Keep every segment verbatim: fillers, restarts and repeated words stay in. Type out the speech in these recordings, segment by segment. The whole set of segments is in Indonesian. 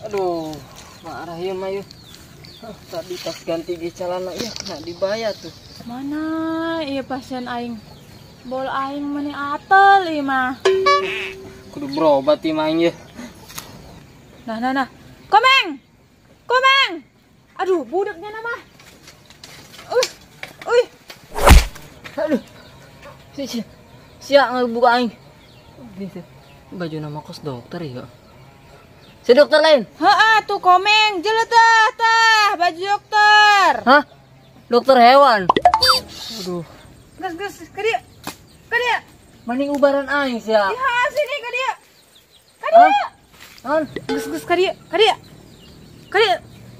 Aduh, marah ya Mayu. Tadi pas ganti di celana ya kena dibayar tuh. Mana iya pasien aing. Bol aing meni atel ieu mah. Kudu berobat ieu mah ya. Nah nah nah. Komeng. Komeng. Aduh, budaknya nama. Uh. Uy. Aduh. Si si. Sia ngebuka aing. Baju nama kos dokter ya. Si dokter lain. Heeh, tuh Komeng, jelet tah, tah, baju dokter. Hah? Dokter hewan. Aduh. Gas gas ke dia. Ke dia. Mending ubaran aing sia. Di sini ke dia. Ke dia. Hah? Gas gas ke dia. Ke dia. Ke dia.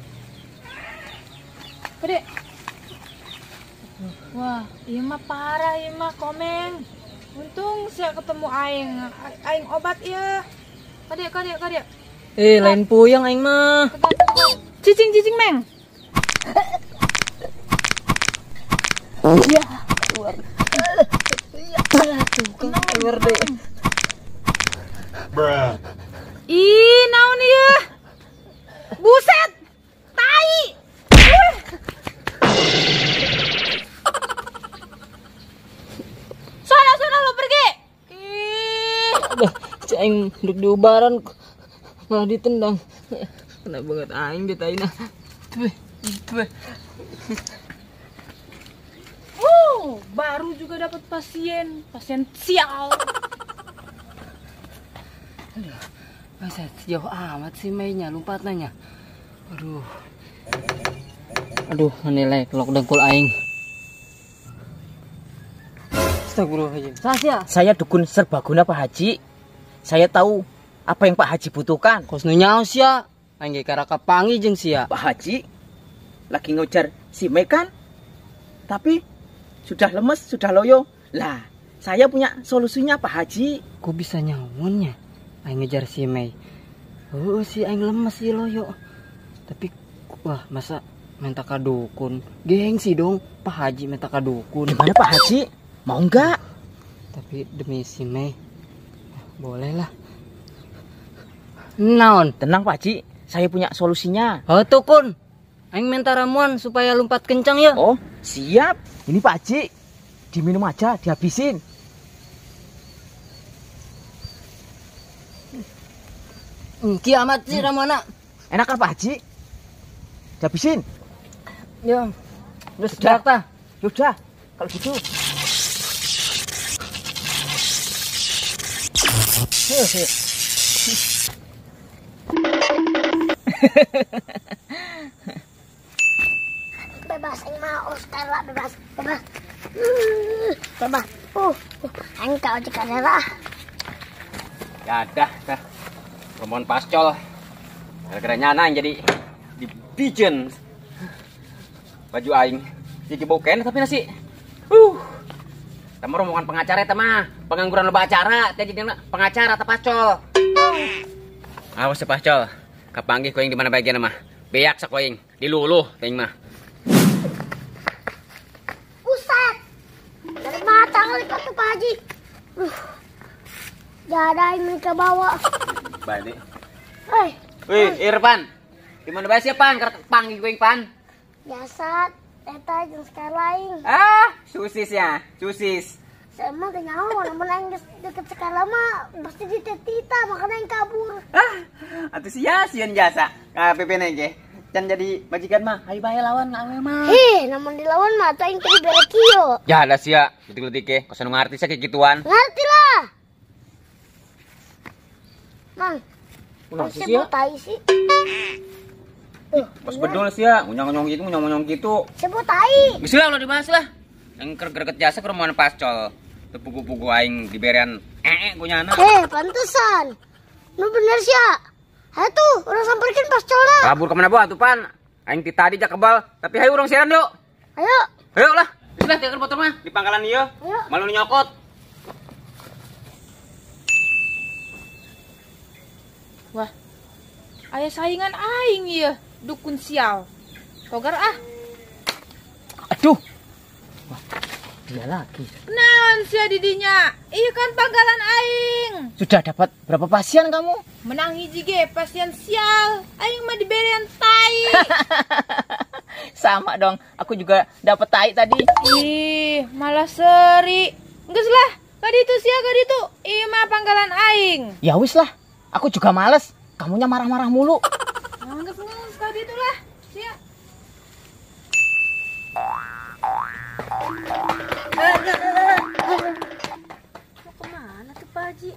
Ke dia. Wah, ieu mah parah ieu mah Komeng. Untung sia ketemu aing. Aing obat ieu. Ke dia, ke dia, ke dia. Eh, lain puyeng aing mah. Cicing cicing Meng. Iya, keluar. Iya, tuh kan keluar deh. Bruh. Ih, naon ieu? Buset. Tai. Sono sono lo pergi. Ih. Aduh, si aing duduk di ubaran malah ditendang. Kena banget aing ditaina. Tuh, tuh. Uh, baru juga dapat pasien, pasien sial. Aduh, masa sejauh amat sih mainnya, lompat nanya. Aduh. Aduh, menilai kelok dengkul aing. Astagfirullahaladzim. Sasya. Saya dukun serbaguna Pak Haji. Saya tahu apa yang Pak Haji butuhkan. Kos nu nyaos ya. Aing ge karaka pangi jeung sia. Pak Haji lagi ngejar si Mei kan? Tapi sudah lemes, sudah loyo. Lah, saya punya solusinya Pak Haji. Kok bisa nyawonnya? Aing ngejar si Mei. Oh, si aing lemes sih loyo. Tapi wah, masa minta ka dukun? Gengsi dong, Pak Haji minta ka dukun. Gimana Pak Haji? Mau nggak? Tapi demi si Mei, boleh lah. Naon? Tenang Pak Haji, saya punya solusinya. Oh tuh kun, aing minta ramuan supaya lompat kencang ya. Oh siap, ini Pak Haji, diminum aja, dihabisin. Hmm, kiamat sih hmm. Ramuana. Enak kan Pak Haji? Dihabisin. Ya, udah Sudah. sudah. Yaudah, kalau gitu. Bebas yang mau sekarang bebas bebas uh, bebas uh engkau jika darah ya dah dah rombongan pascol gara-gara nyana jadi dibijen baju aing jadi boken tapi nasi uh sama rombongan pengacara itu mah pengangguran loba acara jadi pengacara atau pascol awas ya pascol kapanggih koing di mana bagian mah beak sakoing diluluh ting mah. Buset dari mata kali kata Pak Haji uh jadai mereka bawa Balik. hei Wih, Irfan. Di mana bae sia pan? Karek panggih koing pan. jasad eta jeung sekali lain Ah, susis ya, susis. saya mah teh nyaho namun aing geus deket sekali mah pasti dititita makanya aing kabur Ah, atuh sia sieun jasa. Ka P P N ge. Can jadi majikan mah, hayu bae lawan ngawe mah. heh namun dilawan mah teh aing teh dibere kieu Ya ada sia, letik-letik ge. Kosan ngarti sia kayak gituan. ngerti lah mang Ulah saya sia. mau tai sih Pas bedol sia, ngunyong-ngunyong gitu, ngunyong-ngunyong gitu. saya mau tai Geus lah ulah dibahas lah. Yang greget jasa ke rombongan pascol. Teu pugu-pugu aing diberian ee kunyana. eh pantesan nu bener sih ya ayo tuh orang samperin pascolna Kabur kemana buah tuh pan? Aing ti tadi jak kebal, tapi hayu urang siaran yuk. ayo Ayo lah. Sudah tinggal motor mah di pangkalan ieu. Ayo. Malu nyokot. Wah, aya saingan aing ieu, dukun sial. Togar ah. Aduh, dia lagi. Naon sia didinya? Iya kan pangkalan aing. Sudah dapat berapa pasien kamu? Menang hiji ge pasien sial. Aing mah diberian tai. Sama dong, aku juga dapat tai tadi. Ih, malah seri. Geus lah, kadi itu sia kadi itu. Ieu mah pangkalan aing. Ya wis lah, aku juga males. Kamunya marah-marah mulu. Anggap ngeus kadi itu lah. Sia. Mau kemana tuh Pak Haji?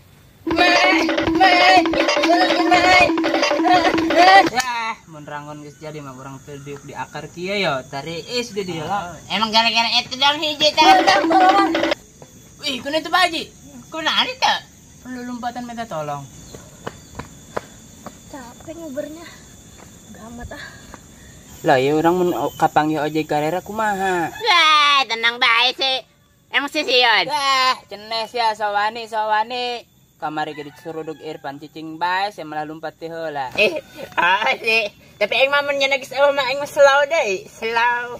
Yah, mun rangon geus jadi mah urang teu diuk di akar kieu yo, tari is di dieu. Emang gara-gara itu dong hiji tadi. Wih, kunaon teh Pak Haji? Kunaon itu? Perlu lompatan minta tolong. Capek ngubernya. Udah amat ah. Lah ya urang mun kapang ye ojek karera kumaha? Wah, tenang bae sih. Emang sih Sion. Wah, cenes ya sawani sawani. Kamari ge disurudug Irfan cicing bae, saya malah lumpat teh heula. Eh, ah sih. Tapi aing mah mun nya geus eueuh mah aing mah slow deui, slow.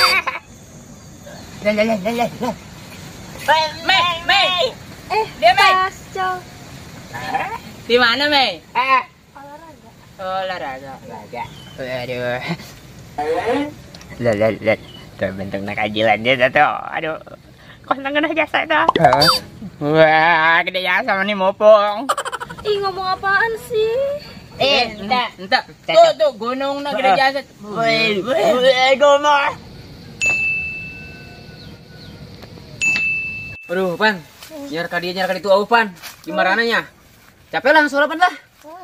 Lah lah lah lah lah. Mei, Mei. Eh, Dia, Mei. Pascal. Di mana, Mei? Ah, Olahraga. Olahraga. olahraga. Aduh. Lah lah lah. Terbentuk nak ajilan dia tuh. Aduh. Kosong kena jasa dah. Wah, gede jasa nih mopong. Ih, ngomong apaan sih? Eh, entar. Entar. Tuh, tuh gunung na gede jasa. Woi, woi, gomor. Aduh, Pan. Nyar ka dia, nyar ka ditu, Pan. Gimana nya? Capek lah, sore Pan lah.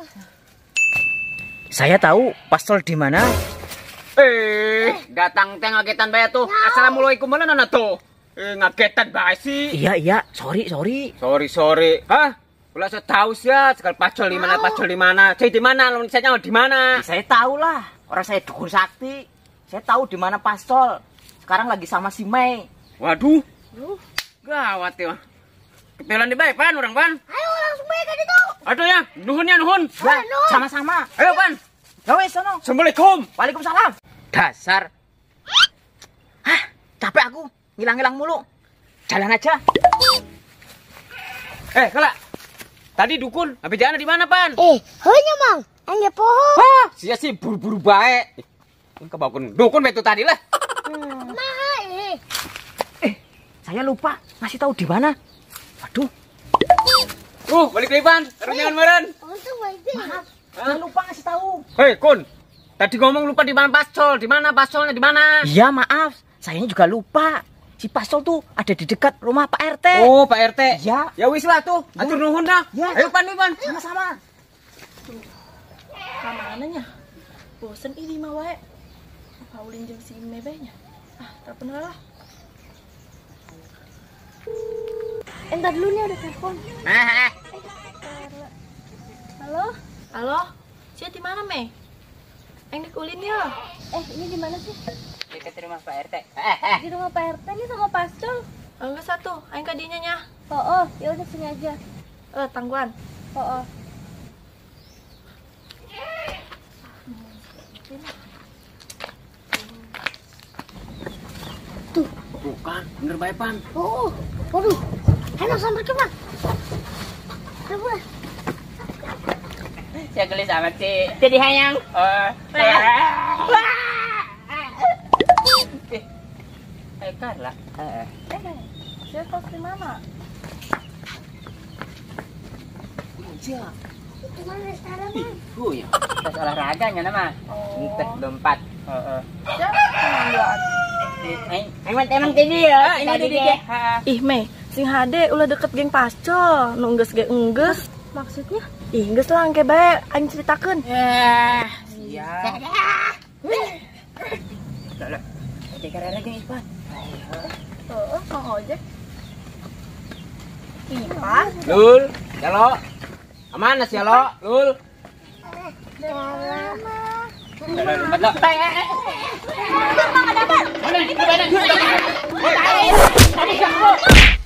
Saya tahu pastol di mana. Eh, datang teh ngagetan bae tuh. Assalamualaikum mana nana tuh? Eh, ngagetan bae sih. Iya iya, sorry sorry. Sorry, sorry. Hah? Ulah saya tahu sih ya, sekal pacol di mana, pacol di mana. Cai di mana? Lawan saya di mana? Saya tahu lah, orang saya dukun sakti. Saya tahu di mana pastol. Sekarang lagi sama si Mei. Waduh. Gawat ya. Kepelan di bae, Pan, orang Pan. Ayo langsung baik kan itu. Aduh ya, nuhun ya nuhun. Lah, sama-sama. Ayo, Pan. Gawe sono. Assalamualaikum. Waalaikumsalam. Dasar. Hah, capek aku. Ngilang-ngilang mulu. Jalan aja. Eh, kelak. Tadi dukun, habis jalan di mana, Pan? Eh, heunya Mang. Anya pohon. Wah, sia sih buru-buru bae. Ini kebakun dukun betul tadi lah. Kumaha eh? Eh, saya lupa ngasih tahu di mana. Waduh, Uh, balik lagi, Pan. Terus jangan meren. Untung baik deh. saya lupa ngasih tahu. Hei, Kun. Tadi ngomong lupa di mana pastol. Di mana pastolnya di mana? Iya, maaf. Saya juga lupa. Si pastol tuh ada di dekat rumah Pak R T. Oh, Pak R T. Iya. Ya wis lah tuh. Atur nuhun dah. Ya. Ayo, Pan, nih, Pan. Sama-sama. Kamananya? Bosen ini mah wae. Paulin jeung si Mebenya. Ah, telepon lah. Entar dulu nih ada telepon. Ah, Halo? Halo? Sia di mana, Me? Aing di Kulin ya. Eh, ini di mana sih? dekat rumah Pak R T. Eh, eh. Di rumah Pak R T nih sama Pascal. Enggak satu, aing ka dinya nya. Oh, oh, ya udah sini aja. Eh, tangguan. Oh, oh. Bukan, bener bae, Pan. Oh, waduh. Ayo sampai ke Bang. Coba. Saya gelis amat sih. Jadi hayang. Oh. Eh, Carla. Eh, sia kos di mana? Di mana sekarang, Bang? Oh ya. Pas olahraganya nama. Entah lompat. Heeh. Sia pengambilan. Aing emang emang tadi ya. ini tadi ge. Ih, Me, sing Hade ulah deket geng Pascol. Nu enggeus ge enggeus. Maksudnya? Ih, geus lah engke bae aing ceritakeun. Ya. Siap. Lah. Jadi karena geng Ipan. Heeh, Kang Ojek. Ipan. Lul, halo. Aman sih, halo. Lul. Lompat lo. Mana? Mana? Mana?